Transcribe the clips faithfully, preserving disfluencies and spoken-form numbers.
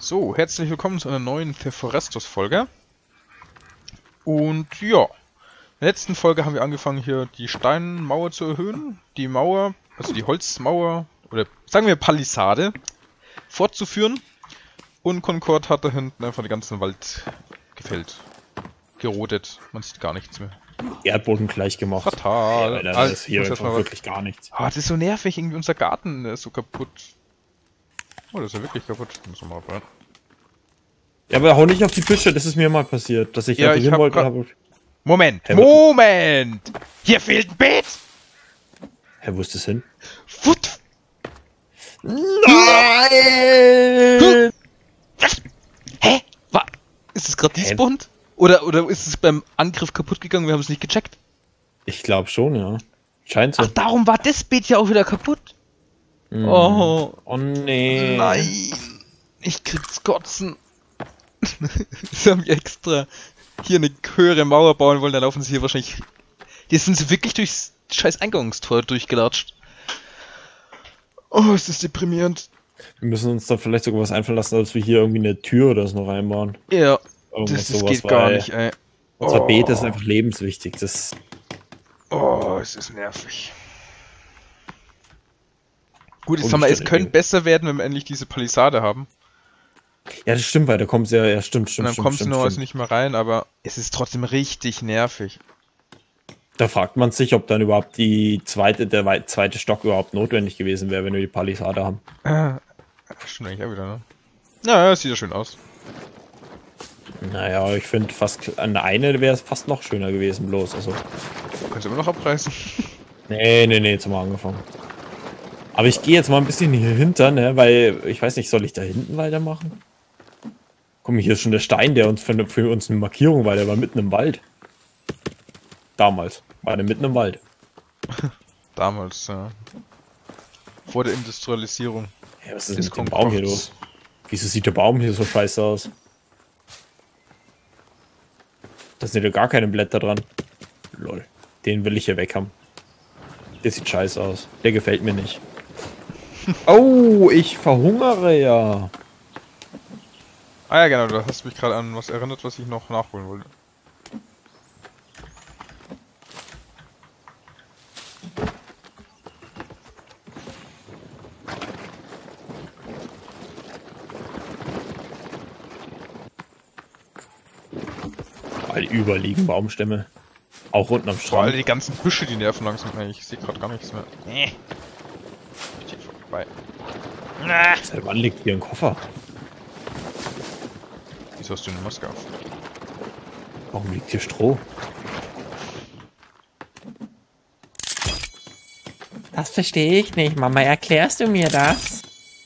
So, herzlich willkommen zu einer neuen Theophorestus-Folge. Und ja, in der letzten Folge haben wir angefangen, hier die Steinmauer zu erhöhen, die Mauer, also die Holzmauer, oder sagen wir Palisade, fortzuführen. Und Concord hat da hinten einfach den ganzen Wald gefällt, gerodet, man sieht gar nichts mehr. Erdboden gleich gemacht. Fatal. Ja, Alter, Ah, das ist hier einfach wirklich gar nichts. Ah, das ist so nervig, irgendwie unser Garten der ist so kaputt. Oh, das ist ja wirklich kaputt. Muss man mal rein. Ja, aber hau nicht auf die Büsche, das ist mir mal passiert, dass ich Ja, ich hab wollte. grad... Hab... Moment, Hä, Moment! Hier fehlt ein Beet! Hä, wo ist das hin? Fut! Nein! Hä? War, ist es gerade despawned? Oder, oder ist es beim Angriff kaputt gegangen? Wir haben es nicht gecheckt. Ich glaube schon, ja. Scheint so. Ach, darum war das Beet ja auch wieder kaputt. Mm. Oh. Oh nee. Nein. Ich krieg's kotzen. Sie haben extra hier eine höhere Mauer bauen wollen, dann laufen sie hier wahrscheinlich... Jetzt sind sie wirklich durchs scheiß Eingangstor durchgelatscht. Oh, ist das deprimierend. Wir müssen uns da vielleicht sogar was einfallen lassen, als wir hier irgendwie eine Tür oder so noch reinbauen. Ja, Irgendwas das, das sowas, geht gar weil nicht, ey. Unser Oh. Beet ist einfach lebenswichtig. Das Oh, es ist nervig. Gut, ich sag mal, es könnte besser werden, wenn wir endlich diese Palisade haben. Ja, das stimmt, weil da kommt ja, ja, stimmt, stimmt, Und dann stimmt, kommst du stimmt, noch stimmt. nicht mehr rein, aber es ist trotzdem richtig nervig. Da fragt man sich, ob dann überhaupt die zweite, der wei- zweite Stock überhaupt notwendig gewesen wäre, wenn wir die Palisade haben. Äh, stimmt eigentlich auch wieder, ne? Ja, ja, sieht ja schön aus. Naja, ich finde fast an der eine wäre es fast noch schöner gewesen, bloß. Also. Kannst du immer noch abreißen. Nee, nee, nee, jetzt haben wir angefangen. Aber ich gehe jetzt mal ein bisschen hier hinter, ne, weil ich weiß nicht, soll ich da hinten weitermachen? Guck mal, hier ist schon der Stein, der uns für, für uns eine Markierung war, der war mitten im Wald. Damals war der mitten im Wald. Damals, ja. Vor der Industrialisierung. Ja, was ist Des denn mit dem Baum hier Konkords. los? Wieso sieht der Baum hier so scheiße aus? Da sind ja gar keine Blätter dran. Lol. Den will ich hier weg haben. Der sieht scheiße aus. Der gefällt mir nicht. Oh, ich verhungere ja. Ah ja, genau, du hast mich gerade an was erinnert, was ich noch nachholen wollte. Weil überliegen Baumstämme. Auch unten am Vor allem Strand. die ganzen Büsche, die nerven langsam. Ey, ich sehe gerade gar nichts mehr. Nee. Ich stehe vorbei. Na. Seit wann liegt hier ein Koffer? Wieso hast du eine Maske auf? Warum liegt hier Stroh? Das verstehe ich nicht. Mama, erklärst du mir das?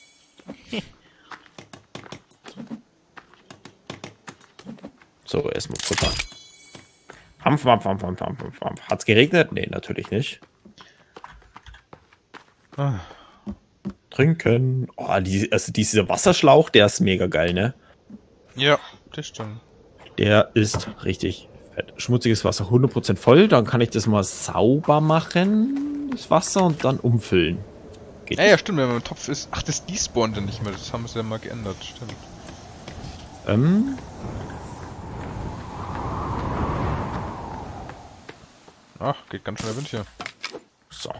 So, erstmal Futter. Wampf, wampf, wampf, wampf, wampf, wampf. Hat's geregnet? Nee, natürlich nicht. Ah. Trinken. Oh, die, also dieser Wasserschlauch, der ist mega geil, ne? Ja, das stimmt. Der ist richtig fett. Schmutziges Wasser hundert Prozent voll. Dann kann ich das mal sauber machen, das Wasser, und dann umfüllen. Geht Ja, ja, stimmt, wenn man im Topf ist. Ach, das despawned dann nicht mehr. Das haben sie ja mal geändert. Stimmt. Ähm. Ach, geht ganz schön der Wind hier. So.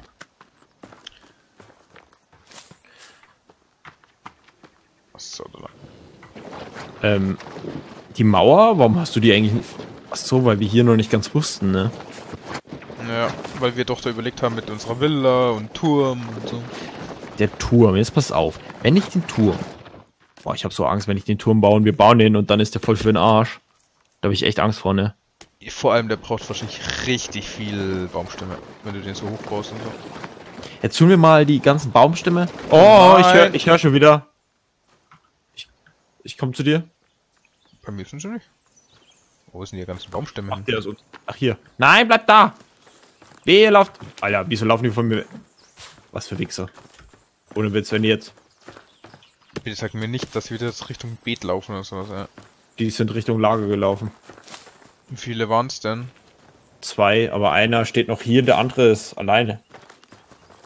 Was soll da? Ähm. Die Mauer, warum hast du die eigentlich nicht? Ach so, weil wir hier noch nicht ganz wussten, ne? Ja, weil wir doch da überlegt haben mit unserer Villa und Turm und so. Der Turm, jetzt pass auf. Wenn ich den Turm. Boah, ich habe so Angst, wenn ich den Turm baue und wir bauen den und dann ist der voll für den Arsch. Da habe ich echt Angst vor, ne? Vor allem, der braucht wahrscheinlich richtig viel Baumstämme, wenn du den so hoch baust und so. Jetzt tun wir mal die ganzen Baumstämme. Oh, ich höre Nein. ich hör schon wieder. Ich, ich komme zu dir. Bei mir sind sie nicht. Wo sind die ganzen Baumstämme Ach, hin? der ist unten. Ach, hier. Nein, bleib da. Wehe, lauft. Alter, wieso laufen die von mir? Was für Wichser. Ohne Witz, wenn die jetzt. Bitte sag mir nicht, dass wir jetzt Richtung Beet laufen oder sowas, ja. Die sind Richtung Lager gelaufen. Wie viele waren es denn? Zwei, aber einer steht noch hier, der andere ist alleine.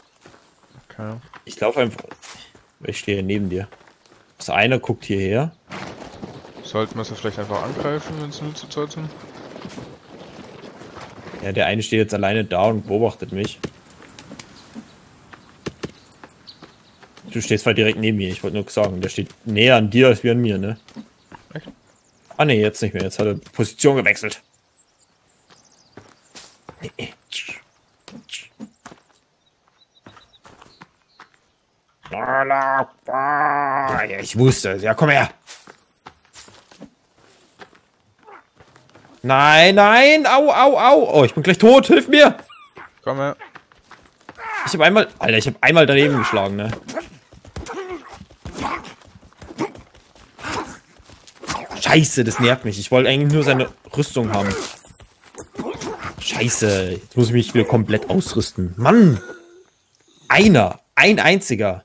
Okay. Ich laufe einfach. Ich stehe neben dir. Das eine guckt hierher. Sollten wir sie vielleicht einfach angreifen, wenn sie nur zu zweit sind? Ja, der eine steht jetzt alleine da und beobachtet mich. Du stehst zwar direkt neben mir, ich wollte nur sagen, der steht näher an dir als wir an mir, ne? Echt? Ah ne, jetzt nicht mehr, jetzt hat er Position gewechselt. Ja, ich wusste es. Ja, komm her. Nein, nein. Au, au, au. Oh, ich bin gleich tot. Hilf mir. Komm her. Ich habe einmal... Alter, ich habe einmal daneben geschlagen, ne? Scheiße, das nervt mich. Ich wollte eigentlich nur seine Rüstung haben. Scheiße. Jetzt muss ich mich wieder komplett ausrüsten. Mann. Einer. Ein einziger.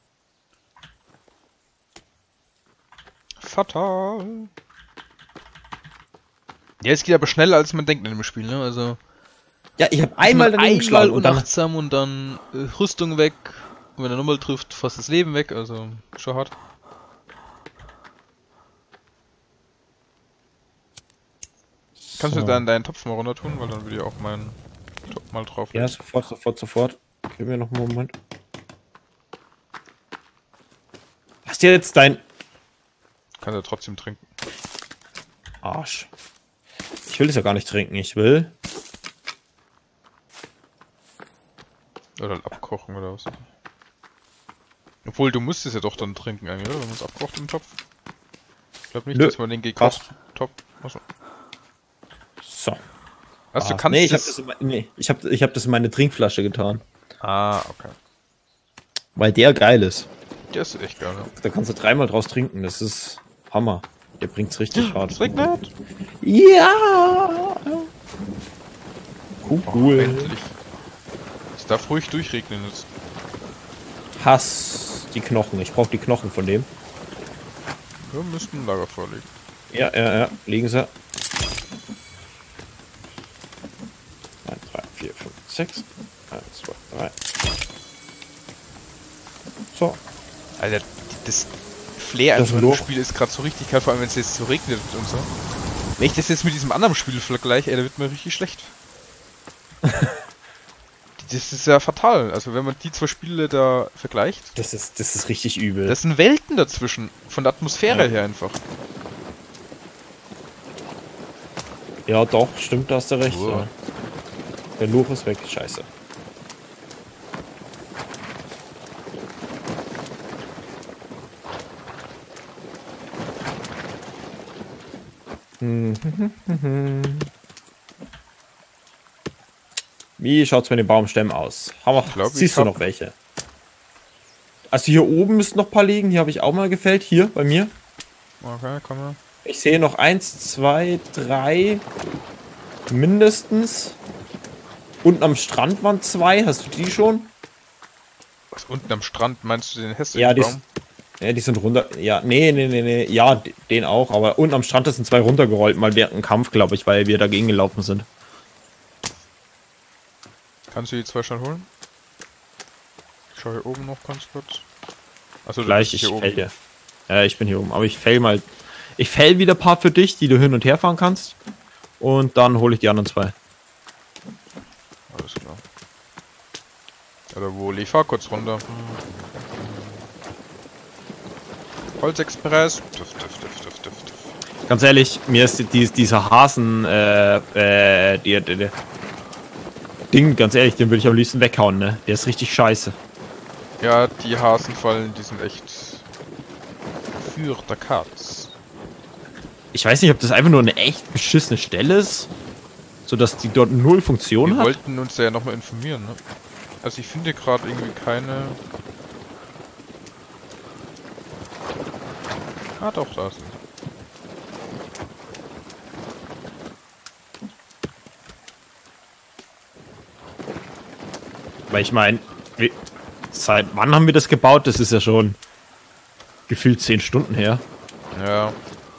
Fatal. Ja, es geht aber schneller, als man denkt in dem Spiel, ne? Also. Ja, ich habe einmal daneben geschlagen und dann unachtsam und dann äh, Rüstung weg. Und wenn er nochmal trifft, fast das Leben weg. Also, schon hart. Kannst so. du dann deinen Topf mal runter tun, weil dann würde ich auch meinen Topf mal drauf legen. Ja, sofort, sofort, sofort. Gib mir noch einen Moment. Hast du jetzt dein... Kannst du trotzdem trinken. Arsch. Ich will es ja gar nicht trinken, ich will... Oder abkochen oder was. Obwohl, du musst es ja doch dann trinken eigentlich, oder? Wenn man es abkocht im Topf. Ich glaube nicht, Nö. dass man den gekocht Topf... Achso. So. Was, du Ah, kannst nee, ich habe das... das, in me- nee, ich hab, ich hab das in meine Trinkflasche getan. Ah, okay. Weil der geil ist. Der ist echt geil, ne? Da kannst du dreimal draus trinken, das ist Hammer. Der bringt's richtig hart. Es regnet! Ja! Cool. Oh, endlich. Es darf ruhig durchregnen jetzt. Hass die Knochen. Ich brauche die Knochen von dem. Wir müssten ein Lager vorlegen. Ja, ja, ja. Legen sie. eins, drei, vier, fünf, sechs. eins, zwei, drei. So. Alter, das Flair Das einfach im Loch. Spiel ist gerade so richtig geil, vor allem wenn es jetzt so regnet und so. Wenn ich das jetzt mit diesem anderen Spiel vergleiche, ey, da wird mir richtig schlecht. Das ist ja fatal. Also wenn man die zwei Spiele da vergleicht, Das ist, das ist richtig übel. das sind Welten dazwischen. Von der Atmosphäre Ja. her einfach. Ja, doch, stimmt, da hast du recht. Oh. Ja. Der Luch ist weg, scheiße. Wie schaut's mit den Baumstämmen aus? Haben wir, glaub, ich siehst du hab- noch welche? Also hier oben müssen noch ein paar liegen. Hier habe ich auch mal gefällt. Hier bei mir. Okay, komm mal. Ich sehe noch eins, zwei, drei mindestens. Unten am Strand waren zwei. Hast du die schon? Was, unten am Strand, meinst du den hässlichen Ja, die, Baum? ja, die sind runter. Ja, nee, nee, nee, nee. Ja, d- den auch. Aber unten am Strand sind zwei runtergerollt. Mal während einem Kampf, glaube ich, weil wir dagegen gelaufen sind. Kannst du die zwei schon holen? Ich schau hier oben noch ganz kurz. Achso, du Gleich, bist ich hier fäll oben. dir. Ja, ich bin hier oben. Aber ich fäll mal. Ich fäll wieder ein paar für dich, die du hin und her fahren kannst. Und dann hole ich die anderen zwei. Alles klar. Oder wo? Ich fahr kurz runter. Holzexpress. Tuff, tuff, tuff, tuff, tuff, tuff. Ganz ehrlich, mir ist die, dieser Hasen, äh, äh, die, die, die Ding, ganz ehrlich, den würde ich am liebsten weghauen, ne? Der ist richtig scheiße. Ja, die Hasenfallen, die sind echt für der Katz. Ich weiß nicht, ob das einfach nur eine echt beschissene Stelle ist, sodass die dort null Funktion Wir hat. wollten uns ja nochmal informieren, ne? Also ich finde gerade irgendwie keine... Ah doch, da sind sie. Weil ich meine, seit wann haben wir das gebaut? Das ist ja schon gefühlt zehn Stunden her. Ja.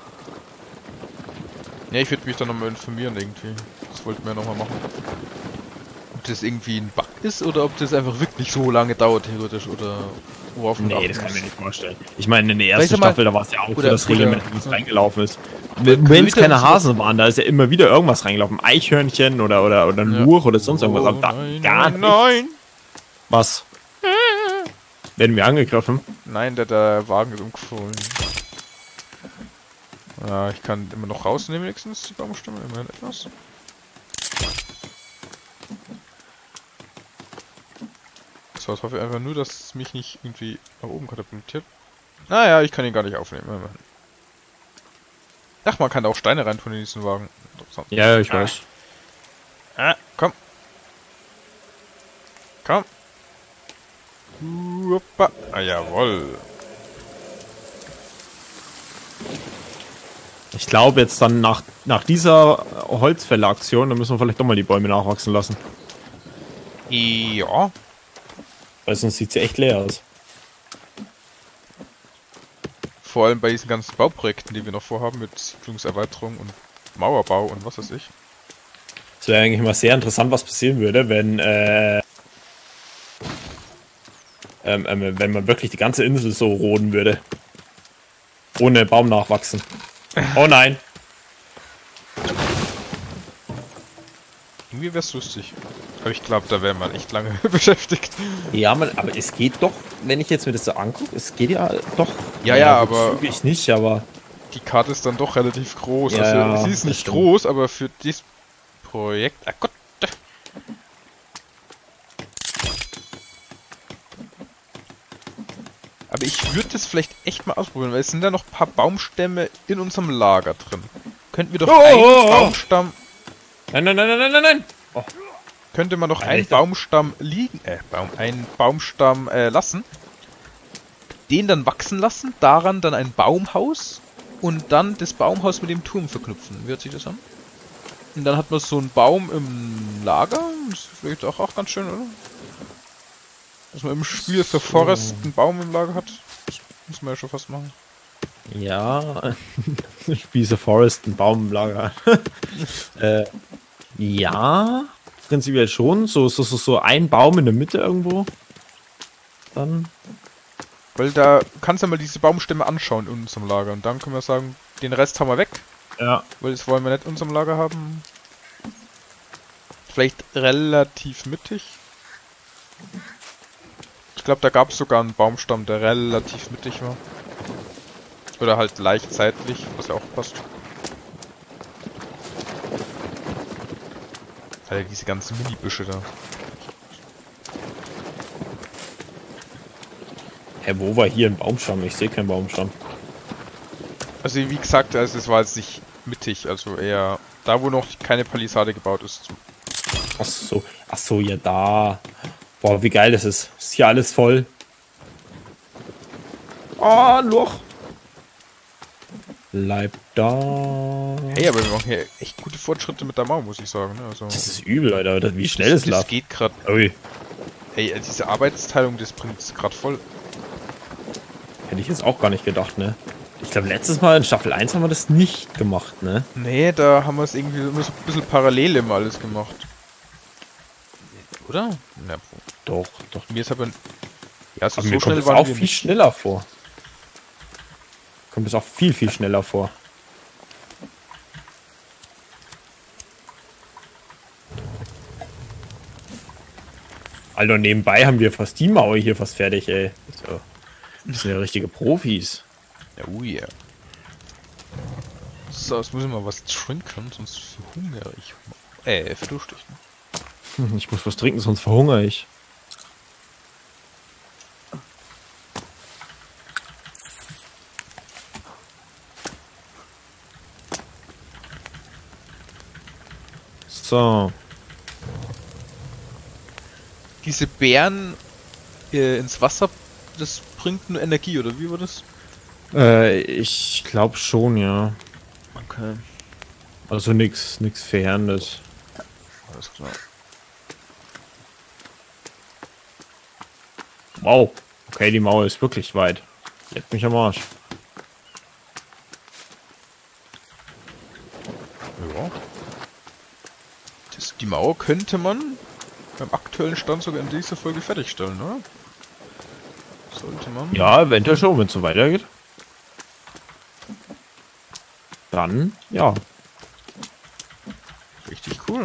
Ja, ich würde mich dann nochmal informieren irgendwie. Das wollten wir nochmal machen. Ob das irgendwie ein Bug ist oder ob das einfach wirklich so lange dauert theoretisch oder worauf man Nee, achten das kann ich muss. mir nicht vorstellen. Ich meine, in der Weißt ersten du mal- Staffel, da war es ja auch so, oder- dass oder- regelmäßig was reingelaufen ist. wenn es keine Hasen waren, da ist ja immer wieder irgendwas reingelaufen. Eichhörnchen oder, oder, oder ein Ja. Lurch oder sonst irgendwas. Oh, Aber da nein, gar nein, nicht. nein. Was? Werden wir angegriffen? Nein, der, der Wagen ist umgefallen. Ja, ich kann immer noch rausnehmen, wenigstens die Baumstämme, immerhin etwas. So, jetzt hoffe ich einfach nur, dass es mich nicht irgendwie nach oben katapultiert. Naja, ich kann ihn gar nicht aufnehmen. Immerhin. Ach, man kann da auch Steine reintun in diesen Wagen. Interessant. Ja, ich weiß. Ah, komm. Komm. Hoppa. Ah, jawohl. Ich glaube jetzt dann nach, nach dieser Holzfälleraktion, da müssen wir vielleicht doch mal die Bäume nachwachsen lassen. Ja. Weil sonst sieht sie echt leer aus. Vor allem bei diesen ganzen Bauprojekten, die wir noch vorhaben, mit Siedlungserweiterung und Mauerbau und was weiß ich. Es wäre eigentlich mal sehr interessant, was passieren würde, wenn, äh, ähm, ähm, wenn man wirklich die ganze Insel so roden würde. Ohne Baum nachwachsen. Oh nein! Irgendwie wäre es lustig. Aber ich glaube, da wäre man echt lange beschäftigt. Ja, man, aber es geht doch, wenn ich jetzt mir das so angucke, es geht ja doch. Ja, ja, aber ich nicht, aber die Karte ist dann doch relativ groß. Ja, also ja, sie ist das nicht stimmt. groß, aber für dieses Projekt. Ah Gott. Aber ich würde das vielleicht echt mal ausprobieren, weil es sind da noch ein paar Baumstämme in unserem Lager drin. Könnten wir doch Oh, einen oh, oh. Baumstamm. nein, nein, nein, nein, nein, nein, nein. Oh. Könnte man noch Ja, einen ich dachte- Baumstamm liegen. Äh, Baum, einen Baumstamm äh, lassen. Den dann wachsen lassen, daran dann ein Baumhaus und dann das Baumhaus mit dem Turm verknüpfen. Wie hört sich das an? Und dann hat man so einen Baum im Lager. Das ist vielleicht auch, auch ganz schön, oder? Dass man im Spiel für Forest einen Baum im Lager hat. Das muss man ja schon fast machen. Ja, Spieße Forest, ein Baum im Lager. äh, ja, prinzipiell schon. So, so, so, so ein Baum in der Mitte irgendwo. Dann. Weil da kannst du ja mal diese Baumstämme anschauen in unserem Lager. Und dann können wir sagen, den Rest haben wir weg. Ja. Weil das wollen wir nicht in unserem Lager haben. Vielleicht relativ mittig. Ich glaube, da gab es sogar einen Baumstamm, der relativ mittig war. Oder halt leicht seitlich, was ja auch passt. Alter, diese ganzen Mini-Büsche da. Hä, wo war hier ein Baumstamm? Ich sehe keinen Baumstamm. Also wie gesagt, also es war jetzt nicht mittig, also eher da, wo noch keine Palisade gebaut ist. Ach so, ach so, ja da. Boah, wie geil das ist. Ist hier alles voll. Oh, ein Loch. Bleib da. Hey, aber wir machen hier echt gute Fortschritte mit der Mauer, muss ich sagen. Ne? Also, Das ist übel, Alter. Wie schnell es das läuft. geht gerade. Ui. Ey, diese Arbeitsteilung, das bringt es gerade voll. Hätte ich jetzt auch gar nicht gedacht, ne? Ich glaube, letztes Mal in Staffel eins haben wir das nicht gemacht, ne? Nee, da haben wir es irgendwie immer so ein bisschen parallel immer alles gemacht. Oder? Na, Doch, doch. mir ist aber... Ja, so, Aber so mir kommt schnell es waren auch wir viel nicht. schneller vor. Kommt es auch viel, viel schneller vor. Alter, nebenbei haben wir fast die Mauer hier fast fertig, ey. So. Das sind ja richtige Profis. Ja, oh yeah. So, jetzt muss ich mal was trinken, sonst verhungere ich. Äh, verdurste ich. Ne? Hm, Ich muss was trinken, sonst verhungere ich. So. Diese Beeren äh, ins Wasser, das bringt nur Energie, oder wie war das? Äh, ich glaube schon, ja. Okay, Also nix, nix Verheerendes. alles klar. Wow. Okay, die Mauer ist wirklich weit. Leck mich am Arsch. Ja. Das, die Mauer könnte man beim aktuellen Stand sogar in dieser Folge fertigstellen, oder? Sollte man. Ja, eventuell schon, wenn es so weitergeht. Dann, ja. Richtig cool.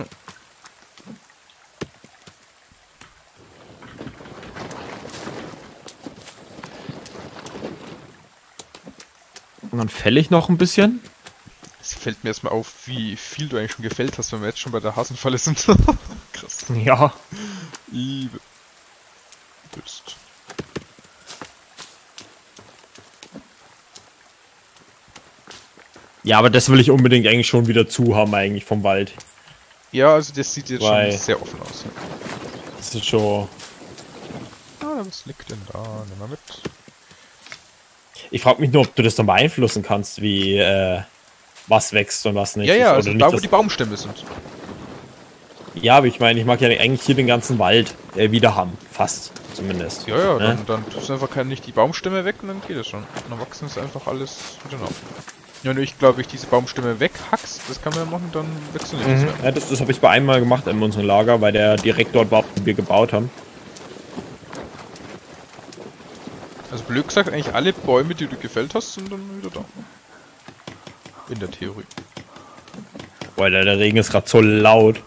Und dann fälle ich noch ein bisschen. Es fällt mir erstmal auf, wie viel du eigentlich schon gefällt hast, wenn wir jetzt schon bei der Hasenfalle sind. Krass. Ja. Liebe. Bist. Ja, aber das will ich unbedingt eigentlich schon wieder zu haben, eigentlich vom Wald. Ja, also das sieht jetzt Weil- schon sehr offen aus. Ja. Das ist schon. Ah, was liegt denn da? Nimm mal mit. Ich frage mich nur, ob du das dann beeinflussen kannst, wie äh, was wächst und was nicht. Ja, ja, Oder also nicht, da, wo dass- die Baumstämme sind. Ja, aber ich meine, ich mag ja eigentlich hier den ganzen Wald äh, wieder haben. Fast, zumindest. Ja, ja, Ne? dann, dann tust du einfach keine, nicht die Baumstämme weg und dann geht es schon. Und dann wachsen es einfach alles wieder nach. Ja, nur ich glaube, ich diese Baumstämme weghackst, das kann man ja machen, dann wächst du nichts Mhm. mehr. Ja, das das habe ich bei einmal gemacht in unserem Lager, weil der direkt dort war, wo wir gebaut haben. Also blöd gesagt, eigentlich alle Bäume, die du gefällt hast, sind dann wieder da. In der Theorie. Boah, der, der Regen ist gerade so laut.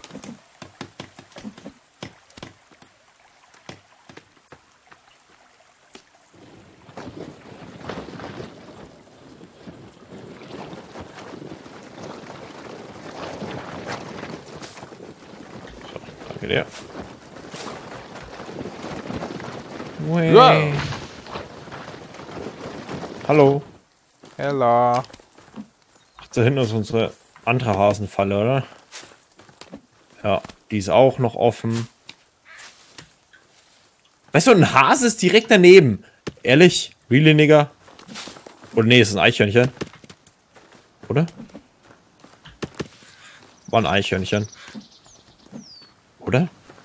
Danke dir. Ja. Hallo. Hella. Ach, da hinten ist unsere andere Hasenfalle, oder? Ja, die ist auch noch offen. Weißt du, ein Hase ist direkt daneben. Ehrlich? Really, Nigga? Oder nee, ist ein Eichhörnchen. Oder? War ein Eichhörnchen. Oder?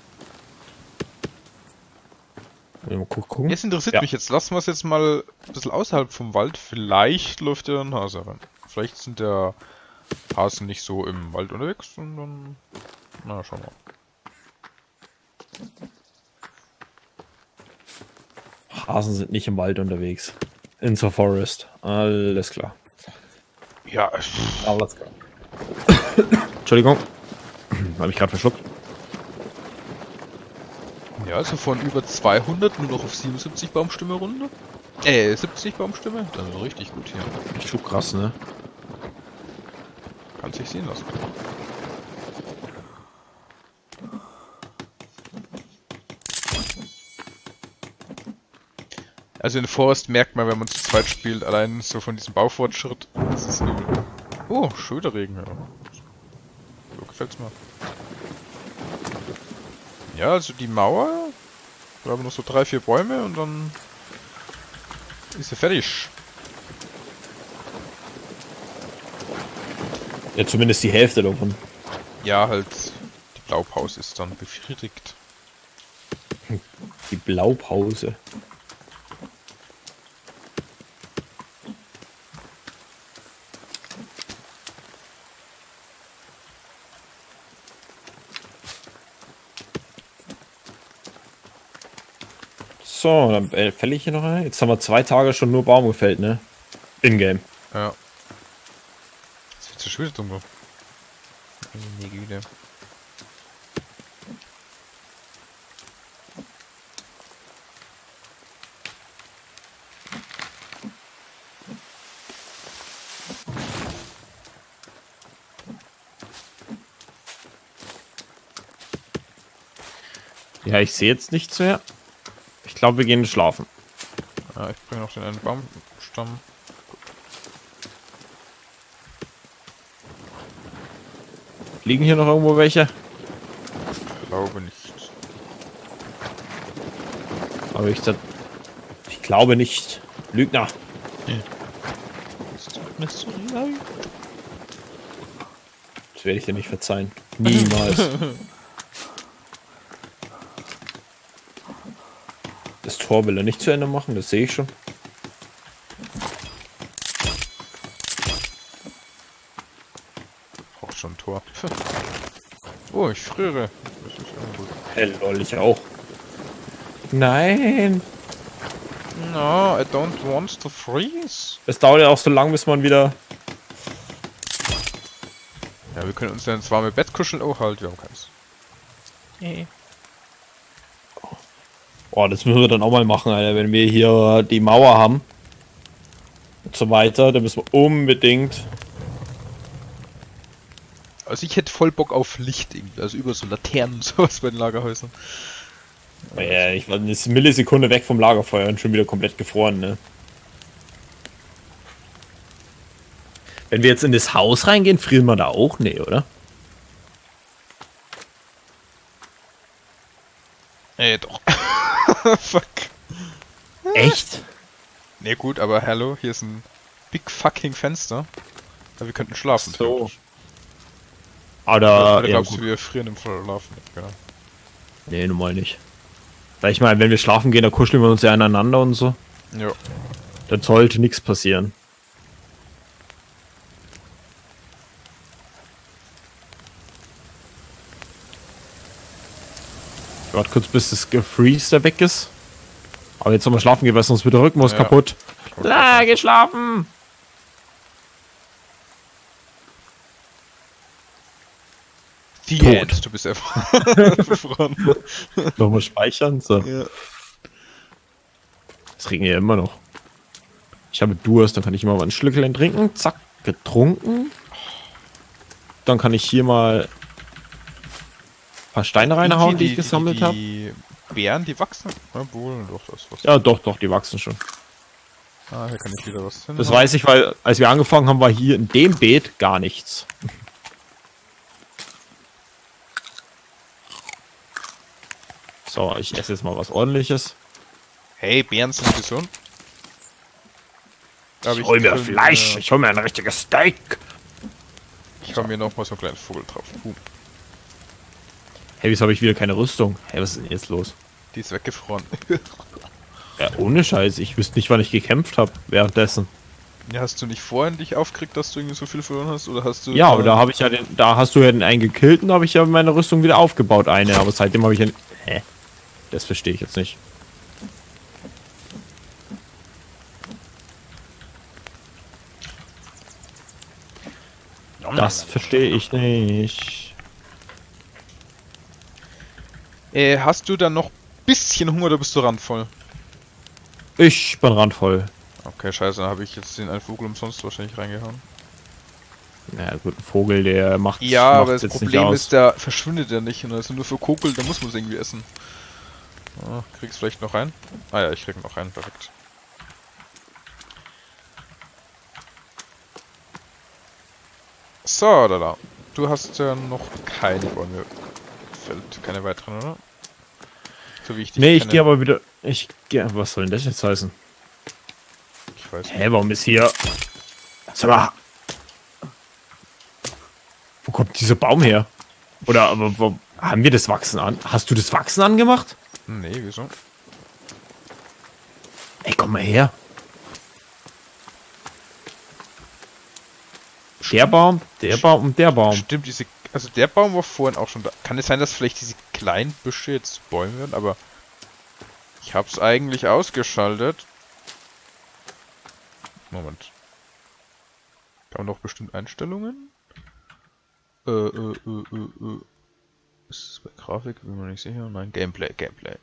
Mal gu- gucken. Jetzt interessiert Ja. mich jetzt. Lassen wir es jetzt mal ein bisschen außerhalb vom Wald. Vielleicht läuft ja ein Hase rein. Vielleicht sind der Hasen nicht so im Wald unterwegs und dann... Na, schauen wir. Hasen sind nicht im Wald unterwegs. In the forest. Alles klar. Ja, Alles klar. Entschuldigung. Habe ich gerade verschluckt. ja, also von über zweihundert nur noch auf siebenundsiebzig Baumstämme runter. Äh, siebzig Baumstämme? Das ist richtig gut hier. Schon krass, ne? Kann sich sehen lassen. Also in Forest merkt man, wenn man zu zweit spielt, allein so von diesem Baufortschritt, das ist übel. Oh, schöner Regen, ja. So gefällt's mir. Ja, also die Mauer, wir haben noch so drei, vier Bäume und dann ist sie fertig. Ja, zumindest die Hälfte davon. Ja, halt, die Blaupause ist dann befriedigt. Die Blaupause. So, dann äh, fälle ich hier noch ein. Jetzt haben wir zwei Tage schon nur Baum gefällt, ne? In-game. Ja. Das wird so schwer dunkel. Meine Güte. Ja, ich sehe jetzt nichts mehr. Ich glaube, wir gehen schlafen. Ja, ich bringe noch den einen Baumstamm. Liegen hier noch irgendwo welche? Ich glaube nicht. Aber ich, das, ich glaube nicht. Lügner. Es tut mir so leid. Das werde ich dir nicht verzeihen. Niemals. Das Tor will er nicht zu Ende machen, das sehe ich schon. Auch schon ein Tor. Oh, ich friere. Das ist immer gut. Hell, lol, ich auch. Nein. No, I don't want to freeze. Es dauert ja auch so lang, bis man wieder Ja, wir können uns dann ins warme Bett kuscheln. Oh, halt, wir haben keins. Nee. Oh, das müssen wir dann auch mal machen, Alter. Wenn wir hier die Mauer haben und so weiter, dann müssen wir unbedingt... Also ich hätte voll Bock auf Licht irgendwie, also über so Laternen und sowas bei den Lagerhäusern. Ja, ich war eine Millisekunde weg vom Lagerfeuer und schon wieder komplett gefroren, ne? Wenn wir jetzt in das Haus reingehen, frieren wir da auch? Nee, oder? Ey, doch. Fuck. Echt? Ne, gut, aber hallo, hier ist ein big fucking Fenster. Ja, wir könnten schlafen. So. Oder Oder, ja, glaubst ja, du, wir frieren im Schlafen? Genau. nee, normal nicht. Weil ich meine, wenn wir schlafen gehen, da kuscheln wir uns ja aneinander und so. Ja. Dann sollte nichts passieren. Warte kurz, bis das Gefreeze da weg ist. Aber jetzt soll man schlafen gehen, weil sonst wird der Rücken muss Ja. kaputt. La, geh schlafen! Die Tot. End, du bist erfroren. Nochmal speichern. So. Ja. Es regnet ja immer noch. Ich habe Durst, dann kann ich mal ein Schlückchen trinken. Zack, getrunken. Dann kann ich hier mal ein paar Steine reinhauen, die ich gesammelt habe. Die Beeren, die wachsen. Ja, wohl, doch, das was. Ja, doch, doch, die wachsen schon. Ah, hier kann ich wieder was hin. Das weiß ich, weil als wir angefangen haben, war hier in dem Beet gar nichts. So, ich esse jetzt mal was Ordentliches. Hey, Beeren sind gesund. Aber Ich hol mir könnte- Fleisch, ich hol mir ein richtiges Steak. Ich hau mir noch mal so einen kleinen Vogel drauf. Uh, Hey, wieso habe ich wieder keine Rüstung? Hey, was ist denn jetzt los? die ist weggefroren. Ja, ohne Scheiß, ich wüsste nicht, wann ich gekämpft habe währenddessen. Ja, hast du nicht vorhin dich aufgeregt, dass du irgendwie so viel verloren hast? Oder hast du. Ja, aber da habe ich ja den, da hast du ja den einen gekillt und da habe ich ja meine Rüstung wieder aufgebaut, eine, aber seitdem habe ich ja. Hä? Das verstehe ich jetzt nicht. Das verstehe ich nicht. Äh, hast du dann noch bisschen Hunger oder bist du randvoll? Ich bin randvoll. Okay, scheiße, dann habe ich jetzt den einen Vogel umsonst wahrscheinlich reingehauen. Na gut, ein Vogel, der macht Ja, macht aber das jetzt nicht Problem aus. ist, der verschwindet ja nicht. Und das ist nur für Kokel, da muss man es irgendwie essen. Ah, kriegst vielleicht noch rein? Ah ja, ich krieg noch rein, perfekt. So, da da. Du hast ja noch keine Bäume. Fällt keine weiteren, oder? So wie ich dich Nee, ich kenne. gehe aber wieder. Ich gehe. Was soll denn das jetzt heißen? Ich weiß nicht. Hä, warum ist hier. Sag mal. Wo kommt dieser Baum her? Oder aber wo, haben wir das Wachsen an? Hast du das Wachsen angemacht? Nee, wieso? Ey, komm mal her. Der Baum, der Baum und der Baum. Stimmt, diese. Also der Baum war vorhin auch schon da. Kann es sein, dass vielleicht diese kleinen Büsche jetzt zu Bäumen werden? Aber ich hab's eigentlich ausgeschaltet. Moment. Da haben wir doch bestimmt Einstellungen. Äh, äh, äh, äh, äh. Ist es bei Grafik? Bin mir nicht sicher. Nein, Gameplay, Gameplay.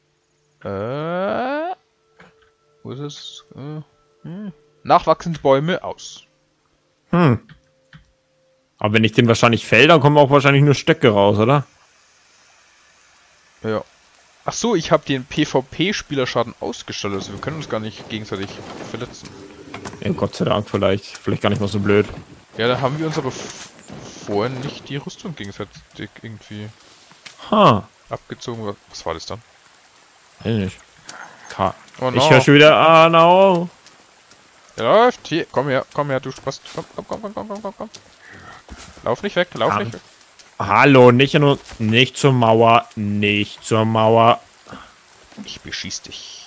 Äh. Wo ist es? Äh, hm. Nachwachsende Bäume aus. Hm. Aber wenn ich den wahrscheinlich fäll, dann kommen auch wahrscheinlich nur Stöcke raus, oder? Ja. Ach so, ich habe den PvP-Spielerschaden ausgestellt, also wir können uns gar nicht gegenseitig verletzen. Ja, Gott sei Dank vielleicht. Vielleicht gar nicht mal so blöd. Ja, da haben wir uns aber f- vorhin nicht die Rüstung gegenseitig irgendwie Ha. abgezogen. Was war das dann? Weiß nicht. Ka Oh no. Ich höre schon wieder. Ah, no. Der läuft. Hier, komm her, komm her, du Spaß. Komm, komm, komm, komm, komm, komm, komm, komm. Lauf nicht weg, lauf Ah. nicht weg. Hallo, nicht nur. Nicht zur Mauer. Nicht zur Mauer. Ich beschieß dich.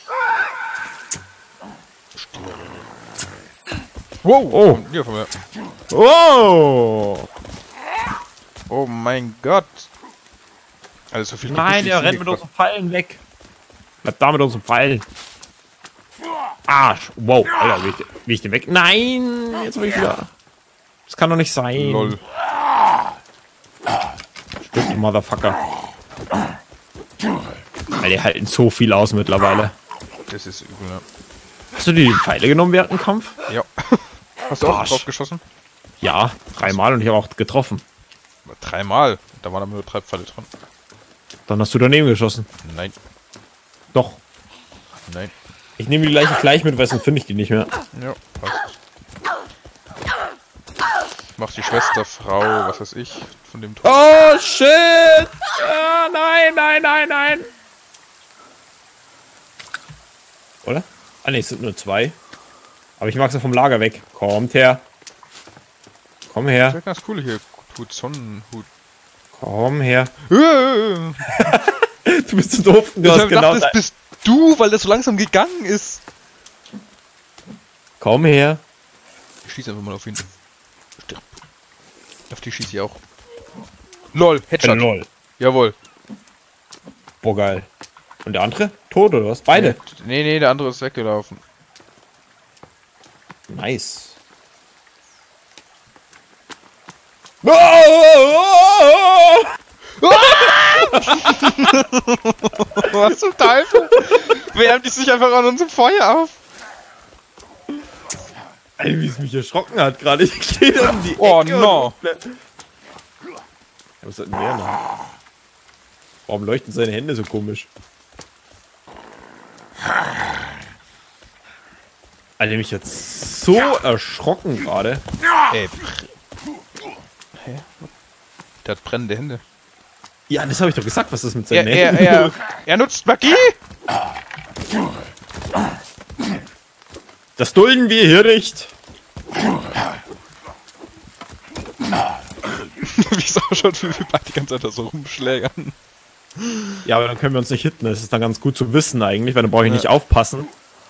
Stirb. Wow! Oh. Von mir, von mir. Oh! Oh mein Gott! Also so viel Nein, er rennt mit unseren Pfeilen weg. Bleib da mit unseren Pfeilen. Arsch. Wow, Alter, wie ich, wie ich den weg. Nein! Jetzt bin ich wieder. Das kann doch nicht sein. Lol. Die Motherfucker. Weil die halten so viel aus mittlerweile. Das ist übel, ne? Hast du dir die Pfeile genommen während dem Kampf? Ja. Hast du auch Arsch. drauf geschossen? Ja, dreimal und ich habe auch getroffen. Dreimal? Da waren aber nur drei Pfeile dran. Dann hast du daneben geschossen. Nein, Doch. nein. Ich nehme die gleiche gleich mit, weil sonst finde ich die nicht mehr. Ja, passt. Macht die Schwester, Frau, was weiß ich, von dem Tod. Oh, shit! Ah, nein, nein, nein, nein! Oder? Ah, ne, es sind nur zwei. Aber ich mag sie vom Lager weg. Kommt her. Komm Das her. ist ganz cool hier. Hut, Sonnenhut. Komm her. Du Du bist zu doof. Du hast genau das bist du, weil das so langsam gegangen ist. Komm her. Ich schieße einfach mal auf ihn. Stirb. Auf die schieße ich auch. LOL, Headshot. Äh, lol. Jawohl. Boah, geil. Und der andere? Tot oder was? Beide? Nee, nee, der andere ist weggelaufen. Nice. Oh, oh, oh, Was zum Teufel? Wärmt die sich einfach an unserem Feuer auf? Ey, wie es mich erschrocken hat gerade. Ich stehe da um die Oh, Ecke no. und- Ja, was hat denn der noch? Warum leuchten seine Hände so komisch? Alter, mich jetzt so erschrocken gerade. Ey. Hä? Der hat brennende Hände. Ja, das habe ich doch gesagt, was das mit Er, seinen er, Händen er, er nutzt Magie! Das dulden wir hier nicht. Wie es ausschaut, wie wir beide die ganze Zeit da so rumschlägern. Ja, aber dann können wir uns nicht hitten. Das ist dann ganz gut zu wissen eigentlich, weil dann brauche ich Ja. nicht aufpassen.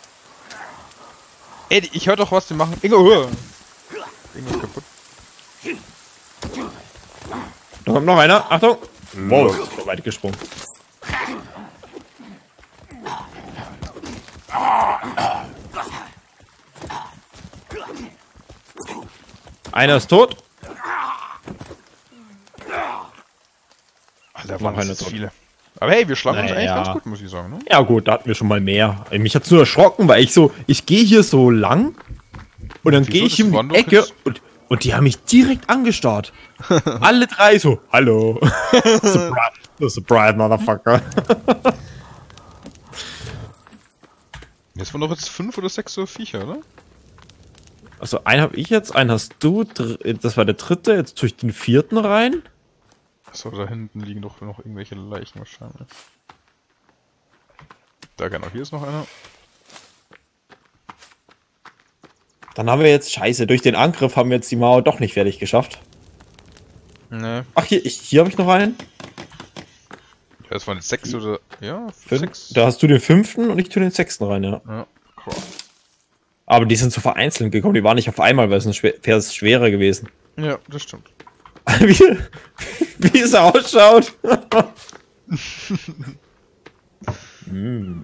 Ey, ich hör doch, was die machen. Ingo, hör! Ingo ist kaputt. Da kommt noch einer. Achtung. Wow, ist so weit gesprungen. Einer ist tot. Alter, Noch waren einer das tot. viele. Aber hey, wir schlagen uns eigentlich Naja. ganz gut, muss ich sagen, ne? Ja gut, da hatten wir schon mal mehr. Mich hat's nur erschrocken, weil ich so, ich gehe hier so lang und dann Wieso? gehe ich Das um waren die doch Ecke jetzt- und, und die haben mich direkt angestarrt. Alle drei so, hallo. Surprise, surprise, Motherfucker. Jetzt waren doch jetzt fünf oder sechs so Viecher, oder? Also einen habe ich jetzt, einen hast du, dr- das war der dritte, jetzt tue ich den vierten rein. Achso, da hinten liegen doch noch irgendwelche Leichen wahrscheinlich. Da genau, hier ist noch einer. Dann haben wir jetzt, scheiße, durch den Angriff haben wir jetzt die Mauer doch nicht fertig geschafft. Ne. Ach, hier, ich, hier habe ich noch einen. Ja, das waren jetzt sechs oder. Ja, Fünf. sechs. Da hast du den fünften und ich tue den sechsten rein, ja. Ja, cool. Aber die sind so vereinzelt gekommen, die waren nicht auf einmal, weil es ein schwer, wäre es schwerer gewesen. Ja, das stimmt. wie, wie es ausschaut. mm.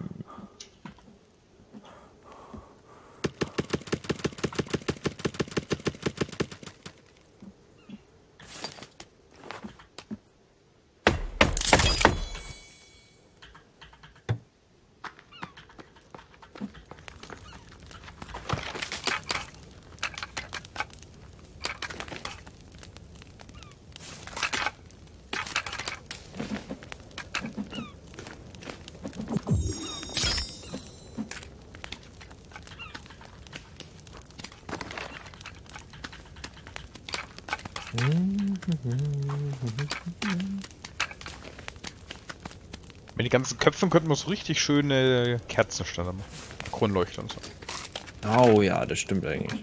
Mit den ganzen Köpfen könnten wir so richtig schöne Kerzenständer machen. Kronleuchter und so. Oh ja, das stimmt eigentlich.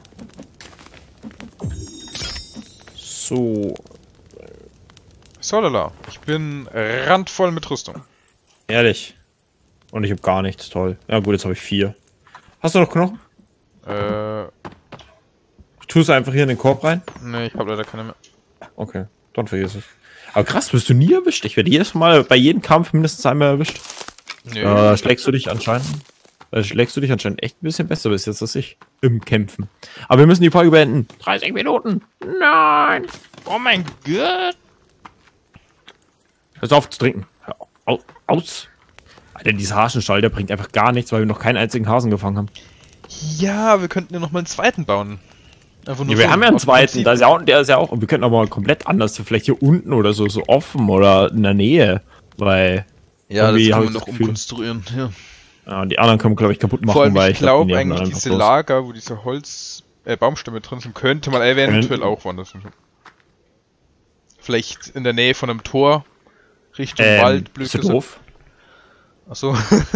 So. So, lala. Ich bin randvoll mit Rüstung. Ehrlich. Und ich habe gar nichts, toll. Ja gut, jetzt habe ich vier. Hast du noch Knochen? Äh, Ich tue es einfach hier in den Korb rein. ne, ich habe leider keine mehr. Okay, dann vergiss es. Aber krass, wirst du nie erwischt. Ich werde jedes Mal bei jedem Kampf mindestens einmal erwischt. Nee. Äh, schlägst du dich anscheinend? Äh, schlägst du dich anscheinend echt ein bisschen besser bis jetzt als ich im Kämpfen. Aber wir müssen die Folge beenden. dreißig Minuten. Nein. Oh mein Gott. Hör auf zu trinken. Hör au- aus. Alter, dieser Hasenstall, der bringt einfach gar nichts, weil wir noch keinen einzigen Hasen gefangen haben. Ja, wir könnten ja noch mal einen zweiten bauen. Einfach nur Ja, wir so haben ja einen aus zweiten, Prinzip. da ist ja auch, der ist ja auch, und wir könnten aber mal komplett anders, vielleicht hier unten oder so, so offen oder in der Nähe, weil, Ja, das irgendwie kann hab man ich noch das Gefühl- umkonstruieren. Ja. ja, die anderen können wir, glaube ich, kaputt machen, Vor allem, weil ich glaube die haben eigentlich, einfach diese bloß- Lager, wo diese Holz, äh, Baumstämme drin sind, könnte man eventuell Könnten. auch woanders hin. Vielleicht in der Nähe von einem Tor, Richtung ähm, Wald, blöd bist du gesagt. doof? Achso.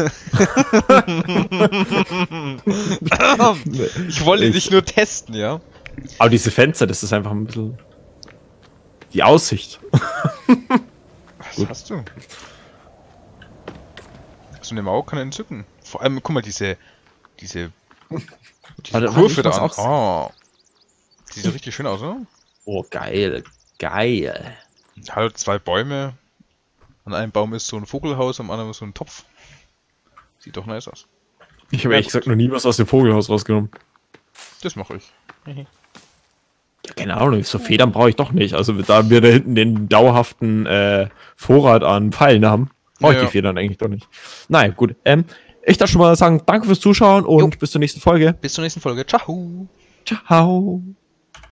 Ich wollte Ich- dich nur testen, ja? Aber diese Fenster, das ist einfach ein bisschen die Aussicht. Was Gut. hast du? So eine Mauer kann er entzücken. Vor allem, guck mal, diese, diese, diese Warte, warte, Kurve ich da muss an. auch- Oh. Die sieht richtig schön aus, oder? Oh, geil, geil. Halt zwei Bäume. An einem Baum ist so ein Vogelhaus, am anderen ist so ein Topf. Sieht doch nice aus. Ich habe Ja, ehrlich gesagt noch nie was aus dem Vogelhaus rausgenommen. Das mache ich. Ja, keine Ahnung, so Federn brauche ich doch nicht. Also da wir da hinten den dauerhaften äh, Vorrat an Pfeilen haben, brauche ich Ja. die Federn eigentlich doch nicht. Naja, gut. Ähm, ich darf schon mal sagen, danke fürs Zuschauen und Jo. bis zur nächsten Folge. Bis zur nächsten Folge. Ciao. Ciao.